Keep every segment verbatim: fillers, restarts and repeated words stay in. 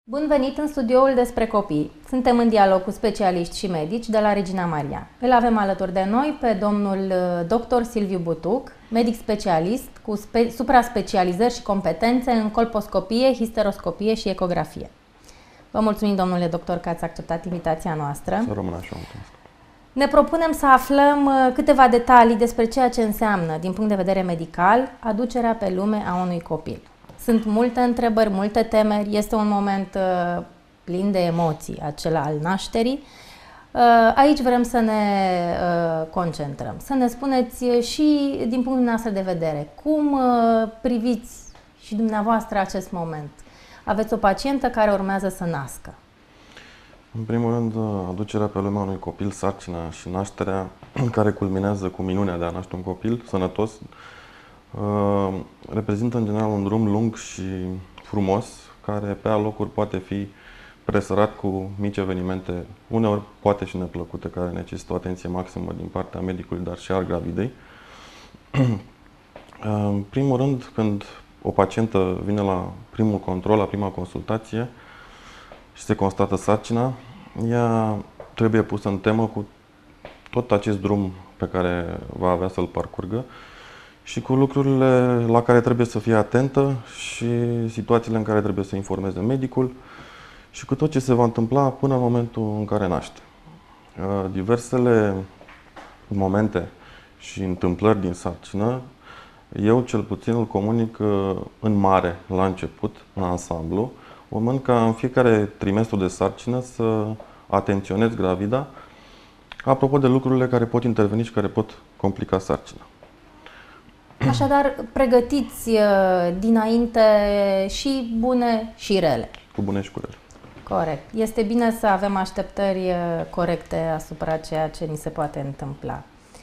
Bun venit în studioul despre copii. Suntem în dialog cu specialiști și medici de la Regina Maria. Îl avem alături de noi pe domnul doctor Silviu Butuc, medic specialist cu spe supra-specializări și competențe în colposcopie, histeroscopie și ecografie. Vă mulțumim, domnule doctor, că ați acceptat invitația noastră. Să rămână așa. Mulțumesc. Ne propunem să aflăm câteva detalii despre ceea ce înseamnă, din punct de vedere medical, aducerea pe lume a unui copil. Sunt multe întrebări, multe temeri, este un moment uh, plin de emoții, acela al nașterii. Uh, aici vrem să ne uh, concentrăm, să ne spuneți și din punctul nostru de vedere, cum uh, priviți și dumneavoastră acest moment. Aveți o pacientă care urmează să nască. În primul rând, aducerea pe lume a unui copil, sarcina și nașterea, care culminează cu minunea de a naște un copil sănătos, reprezintă în general un drum lung și frumos, care pe alocuri poate fi presărat cu mici evenimente, uneori poate și neplăcute, care necesită o atenție maximă din partea medicului, dar și al gravidei. În primul rând, când o pacientă vine la primul control, la prima consultație și se constată sarcina, ea trebuie pusă în temă cu tot acest drum pe care va avea să-l parcurgă și cu lucrurile la care trebuie să fie atentă și situațiile în care trebuie să informeze medicul și cu tot ce se va întâmpla până în momentul în care naște. Diversele momente și întâmplări din sarcină, eu cel puțin îl comunic în mare, la început, în ansamblu, urmând ca în fiecare trimestru de sarcină să atenționez gravida apropo de lucrurile care pot interveni și care pot complica sarcina. Așadar, pregătiți dinainte și bune și rele. Cu bune și cu rele. Corect. Este bine să avem așteptări corecte asupra ceea ce ni se poate întâmpla.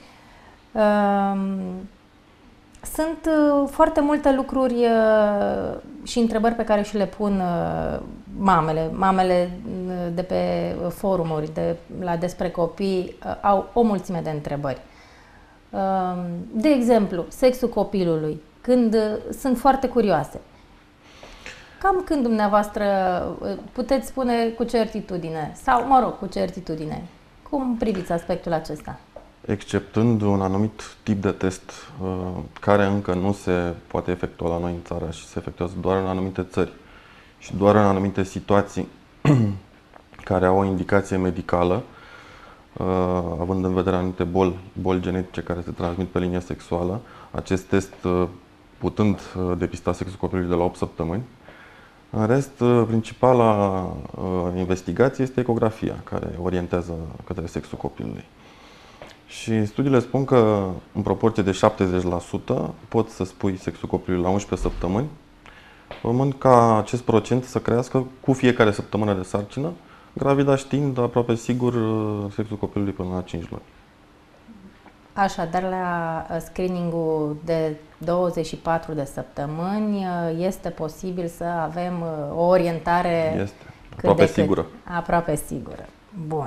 Sunt foarte multe lucruri și întrebări pe care și le pun mamele. Mamele de pe forumuri de la Despre Copii au o mulțime de întrebări. De exemplu, sexul copilului, când sunt foarte curioase. Cam când dumneavoastră puteți spune cu certitudine, sau, mă rog, cu certitudine, cum priviți aspectul acesta? Exceptând un anumit tip de test care încă nu se poate efectua la noi în țară și se efectuează doar în anumite țări și doar în anumite situații care au o indicație medicală, având în vedere anumite boli, boli genetice care se transmit pe linie sexuală, acest test putând depista sexul copilului de la opt săptămâni. În rest, principala investigație este ecografia, care orientează către sexul copilului. Și studiile spun că în proporție de șaptezeci la sută poți să spui sexul copilului la unsprezece săptămâni, urmând ca acest procent să crească cu fiecare săptămână de sarcină, gravida știind aproape sigur sexul copilului până la cinci luni. Așadar, la screening-ul de douăzeci și patru de săptămâni este posibil să avem o orientare este. Aproape cât de sigură. Cât. Aproape sigură. Bun.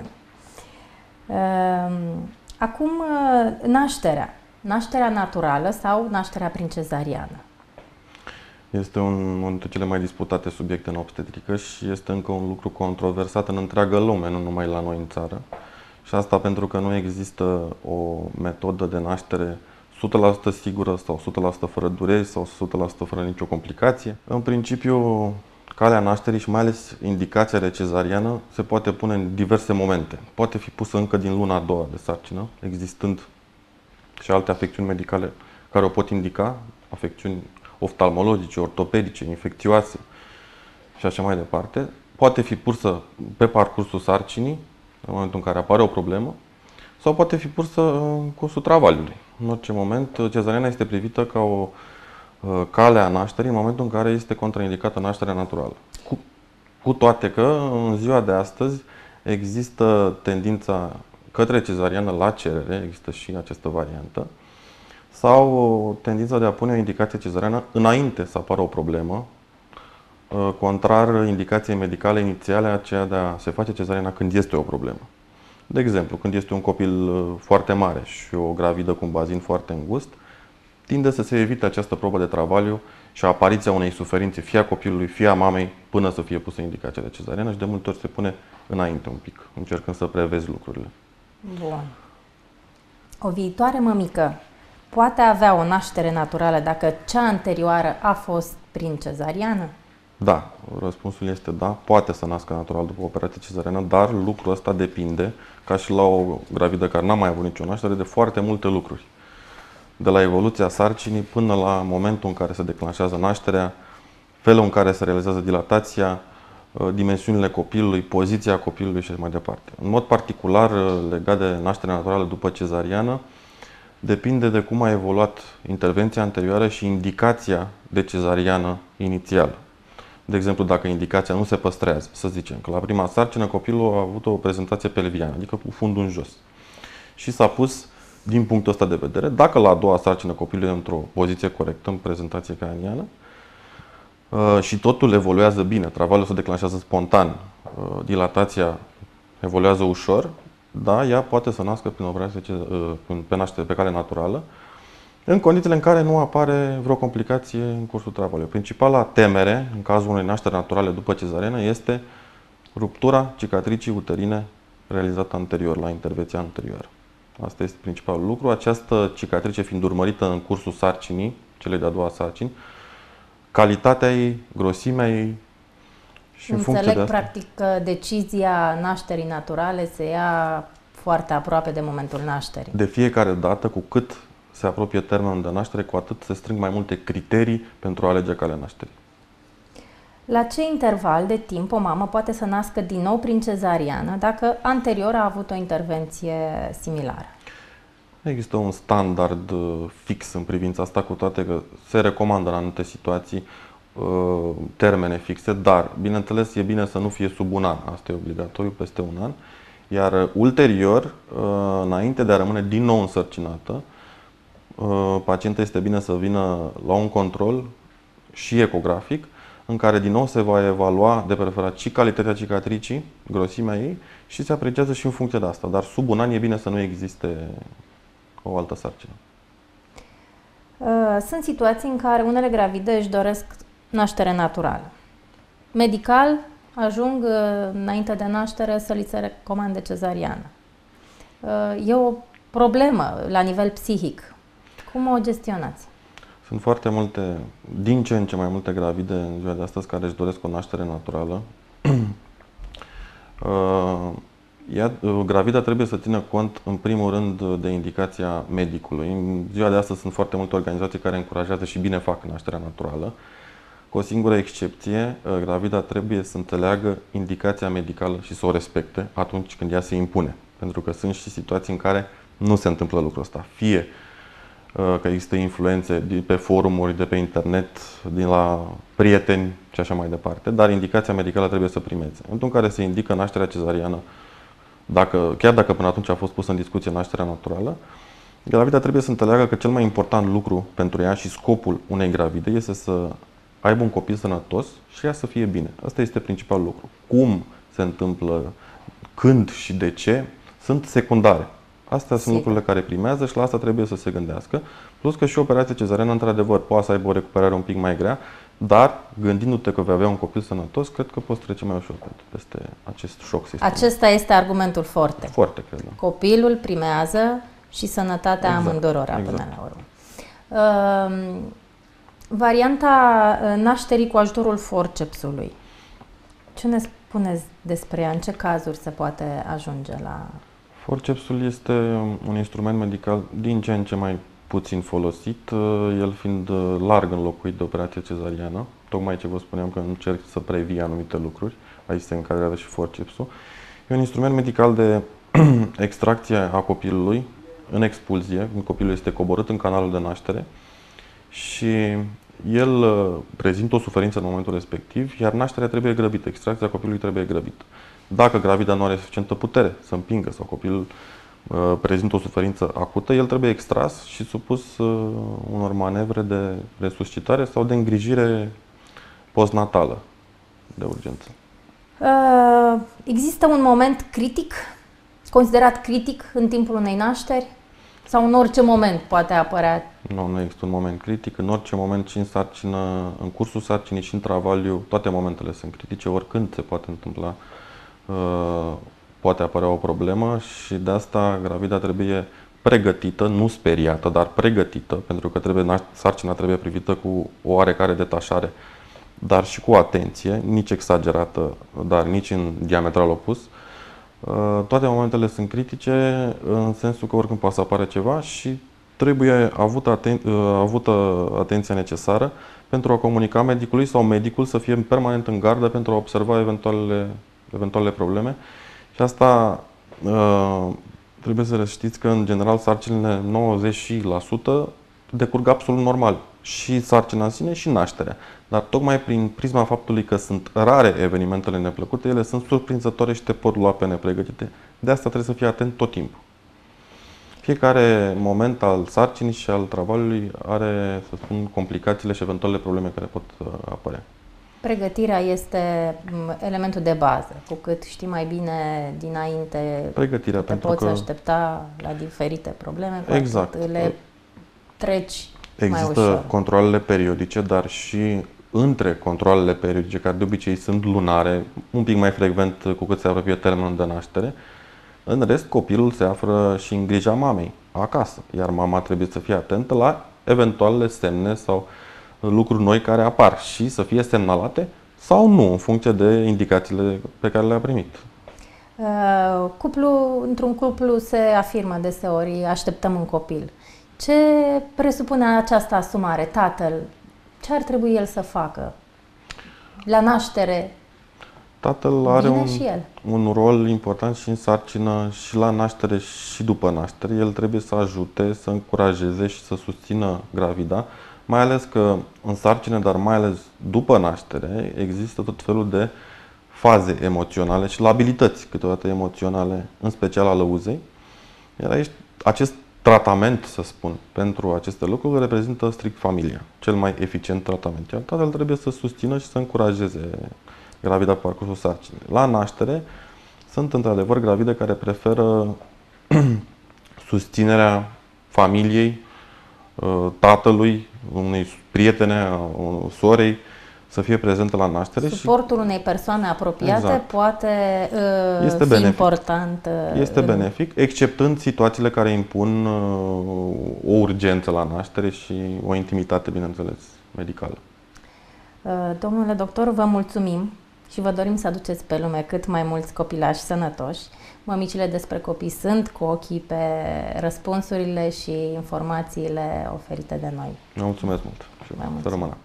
Acum, nașterea. Nașterea naturală sau nașterea prin cezariană? Este un, unul dintre cele mai disputate subiecte în obstetrică și este încă un lucru controversat în întreaga lume, nu numai la noi în țară. Și asta pentru că nu există o metodă de naștere o sută la sută sigură sau o sută la sută fără dureri sau o sută la sută fără nicio complicație. În principiu, calea nașterii și mai ales indicația de cezariană se poate pune în diverse momente. Poate fi pusă încă din luna a doua de sarcină, existând și alte afecțiuni medicale care o pot indica, afecțiuni oftalmologice, ortopedice, infecțioase și așa mai departe. Poate fi pusă pe parcursul sarcinii, în momentul în care apare o problemă, sau poate fi pusă în cursul travaliului. În orice moment, cezariana este privită ca o cale a nașterii în momentul în care este contraindicată nașterea naturală. Cu, cu toate că, în ziua de astăzi, există tendința către cezariană la cerere, există și această variantă, sau tendința de a pune o indicație cezariană înainte să apară o problemă, contrar indicației medicale inițiale, aceea de a se face cezariana când este o problemă. De exemplu, când este un copil foarte mare și o gravidă cu un bazin foarte îngust, tinde să se evite această probă de travaliu și apariția unei suferințe, fie a copilului, fie a mamei, până să fie pusă indicația de cezariană și de multe ori se pune înainte un pic, încercând să prevezi lucrurile. Bun. O viitoare mămică poate avea o naștere naturală dacă cea anterioară a fost prin cezariană? Da, răspunsul este da, poate să nască natural după operație cezariană, dar lucrul ăsta depinde, ca și la o gravidă care n-a mai avut nicio naștere, de foarte multe lucruri. De la evoluția sarcinii până la momentul în care se declanșează nașterea, felul în care se realizează dilatația, dimensiunile copilului, poziția copilului și așa mai departe. În mod particular, legat de nașterea naturală după cezariană, depinde de cum a evoluat intervenția anterioară și indicația de cezariană inițială. De exemplu, dacă indicația nu se păstrează, să zicem că la prima sarcină copilul a avut o prezentație pelviană, adică cu fundul în jos. Și s-a pus, din punctul ăsta de vedere, dacă la a doua sarcină copilul e într-o poziție corectă, în prezentație craniană, și totul evoluează bine, travalul se declanșează spontan, dilatația evoluează ușor, da, ea poate să nască prin operație pe naștere pe cale naturală, în condițiile în care nu apare vreo complicație în cursul travalului. Principala temere, în cazul unei nașteri naturale după cezariană, este ruptura cicatricii uterine realizată anterior, la intervenția anterioară. Asta este principalul lucru. Această cicatrice fiind urmărită în cursul sarcinii, celei de-a doua sarcini, calitatea ei, grosimea ei și în funcție de asta. Practic că decizia nașterii naturale se ia foarte aproape de momentul nașterii. De fiecare dată, cu cât se apropie termenul de naștere, cu atât se strâng mai multe criterii pentru a alege calea nașterii. La ce interval de timp o mamă poate să nască din nou prin cezariană dacă anterior a avut o intervenție similară? Există un standard fix în privința asta, cu toate că se recomandă în anumite situații termene fixe, dar, bineînțeles, e bine să nu fie sub un an. Asta e obligatoriu, peste un an. Iar ulterior, înainte de a rămâne din nou însărcinată, pacienta este bine să vină la un control și ecografic, în care din nou se va evalua de preferat și calitatea cicatricii, grosimea ei, și se apreciază și în funcție de asta. Dar sub un an e bine să nu existe o altă sarcină. Sunt situații în care unele gravide își doresc naștere naturală. Medical ajung înainte de naștere să li se recomande cezariană. E o problemă la nivel psihic. Cum o gestionați? Sunt foarte multe, din ce în ce mai multe gravide în ziua de astăzi care își doresc o naștere naturală. Ea, gravida trebuie să țină cont, în primul rând, de indicația medicului. În ziua de astăzi sunt foarte multe organizații care încurajează și bine fac nașterea naturală. Cu o singură excepție, gravida trebuie să înțeleagă indicația medicală și să o respecte atunci când ea se impune. Pentru că sunt și situații în care nu se întâmplă lucrul ăsta. Fie că există influențe de pe forumuri, de pe internet, din la prieteni și așa mai departe, dar indicația medicală trebuie să primeze. În momentul în care se indică nașterea cezariană, dacă, chiar dacă până atunci a fost pusă în discuție nașterea naturală, gravida trebuie să înțeleagă că cel mai important lucru pentru ea și scopul unei gravide este să aibă un copil sănătos și ea să fie bine. Asta este principalul lucru. Cum se întâmplă, când și de ce, sunt secundare. Astea sunt lucrurile care primează și la asta trebuie să se gândească. Plus că și operația cezariană, într-adevăr, poate să aibă o recuperare un pic mai grea, dar gândindu-te că vei avea un copil sănătos, cred că poți trece mai ușor peste acest șoc sistemic. Acesta este argumentul forte. Foarte, cred. Da. Copilul primează și sănătatea exact, amândurora exact. Până la urmă. Uh, varianta nașterii cu ajutorul forcepsului. Ce ne spuneți despre ea? În ce cazuri se poate ajunge la... Forcepsul este un instrument medical din ce în ce mai puțin folosit, el fiind larg înlocuit de operație cezariană. Tocmai ce vă spuneam că încerc să previi anumite lucruri, aici se încadrează și forcepsul. E un instrument medical de extracție a copilului în expulzie, când copilul este coborât în canalul de naștere și el prezintă o suferință în momentul respectiv, iar nașterea trebuie grăbită, extracția copilului trebuie grăbită. Dacă gravida nu are suficientă putere să împingă sau copilul uh, prezintă o suferință acută, el trebuie extras și supus uh, unor manevre de resuscitare sau de îngrijire postnatală de urgență. Uh, există un moment critic, considerat critic în timpul unei nașteri? Sau în orice moment poate apărea? Nu, nu există un moment critic. În orice moment, și în sarcină, în cursul sarcinii și în travaliu, toate momentele sunt critice, oricând se poate întâmpla, uh, poate apărea o problemă și de asta gravida trebuie pregătită, nu speriată, dar pregătită, pentru că trebuie, sarcina trebuie privită cu o oarecare detașare, dar și cu atenție, nici exagerată, dar nici în diametral opus. Toate momentele sunt critice, în sensul că oricând poate să apară ceva și trebuie avută, aten- avută atenția necesară pentru a comunica medicului sau medicul să fie permanent în gardă pentru a observa eventualele, eventualele probleme. Și asta trebuie să știți că, în general, sarcinile nouăzeci la sută decurg absolut normal. Și sarcina în sine și nașterea. Dar tocmai prin prisma faptului că sunt rare evenimentele neplăcute, ele sunt surprinzătoare și te pot lua pe nepregătite. De asta trebuie să fii atent tot timpul. Fiecare moment al sarcinii și al travaliului are, să spun, complicațiile și eventuale probleme care pot apărea. Pregătirea este elementul de bază. Cu cât știi mai bine dinainte, Pregătirea, te pentru poți că... aștepta la diferite probleme, cu exact. atât le treci Există mai ușor. controalele periodice, dar și între controalele periodice, care de obicei sunt lunare, un pic mai frecvent cu cât se apropie termenul de naștere, în rest copilul se află și în grija mamei, acasă, iar mama trebuie să fie atentă la eventualele semne sau lucruri noi care apar și să fie semnalate sau nu, în funcție de indicațiile pe care le-a primit. Uh, cuplu, într-un cuplu se afirmă deseori, așteptăm un copil. Ce presupune această asumare? Tatăl, ce ar trebui el să facă? La naștere, Tatăl are un, și el. un rol important și în sarcină, și la naștere, și după naștere. El trebuie să ajute, să încurajeze și să susțină gravida, mai ales că în sarcină, dar mai ales după naștere, există tot felul de faze emoționale și labilități câteodată emoționale, în special a lăuzei. Iar aici, acest tratament, să spun, pentru aceste lucruri reprezintă strict familia, cel mai eficient tratament. Iar tatăl trebuie să susțină și să încurajeze gravida pe parcursul sarcinii. La naștere sunt într-adevăr gravide care preferă susținerea familiei, tatălui, unei prietene, sorei, să fie prezentă la naștere. Suportul și unei persoane apropiate exact. poate uh, este fi benefic. important. Uh, este în... benefic, exceptând situațiile care impun uh, o urgență la naștere și o intimitate, bineînțeles, medicală. Uh, domnule doctor, vă mulțumim și vă dorim să aduceți pe lume cât mai mulți copilași sănătoși. Mămicile despre copii sunt cu ochii pe răspunsurile și informațiile oferite de noi. Vă mulțumesc mult și să rămână.